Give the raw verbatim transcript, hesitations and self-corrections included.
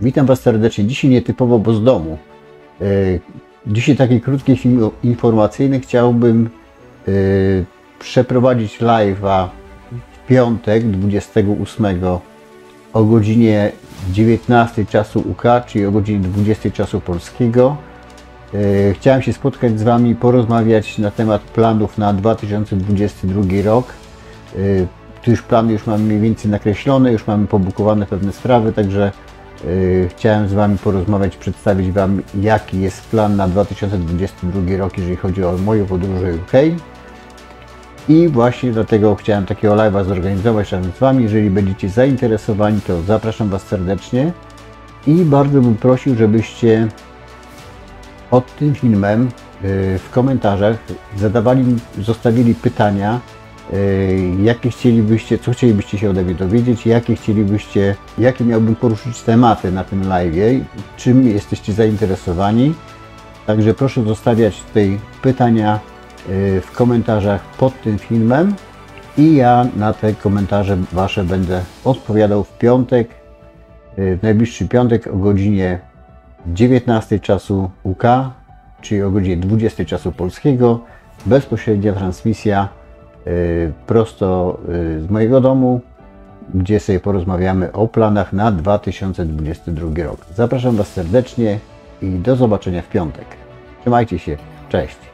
Witam Was serdecznie. Dzisiaj nietypowo, bo z domu. Dzisiaj taki krótki film informacyjny. Chciałbym przeprowadzić live'a w piątek dwudziestego ósmego o godzinie dziewiętnastej czasu U K, czyli o godzinie dwudziestej czasu polskiego. Chciałem się spotkać z Wami, porozmawiać na temat planów na dwa tysiące dwudziesty drugi rok. Tu już plany już mamy mniej więcej nakreślone, już mamy pobukowane pewne sprawy, także yy, chciałem z Wami porozmawiać, przedstawić Wam, jaki jest plan na dwa tysiące dwudziesty drugi rok, jeżeli chodzi o moją podróże U K. I właśnie dlatego chciałem takiego live'a zorganizować razem z Wami. Jeżeli będziecie zainteresowani, to zapraszam Was serdecznie i bardzo bym prosił, żebyście pod tym filmem yy, w komentarzach zadawali, zostawili pytania, jakie chcielibyście, co chcielibyście się ode mnie dowiedzieć, jakie chcielibyście, jakie miałbym poruszyć tematy na tym live'ie, czym jesteście zainteresowani. Także proszę zostawiać tutaj pytania w komentarzach pod tym filmem i ja na te komentarze Wasze będę odpowiadał w piątek, w najbliższy piątek o godzinie dziewiętnastej czasu U K, czyli o godzinie dwudziestej czasu polskiego, bezpośrednia transmisja prosto z mojego domu, gdzie sobie porozmawiamy o planach na dwa tysiące dwudziesty drugi rok. Zapraszam Was serdecznie i do zobaczenia w piątek. Trzymajcie się, cześć!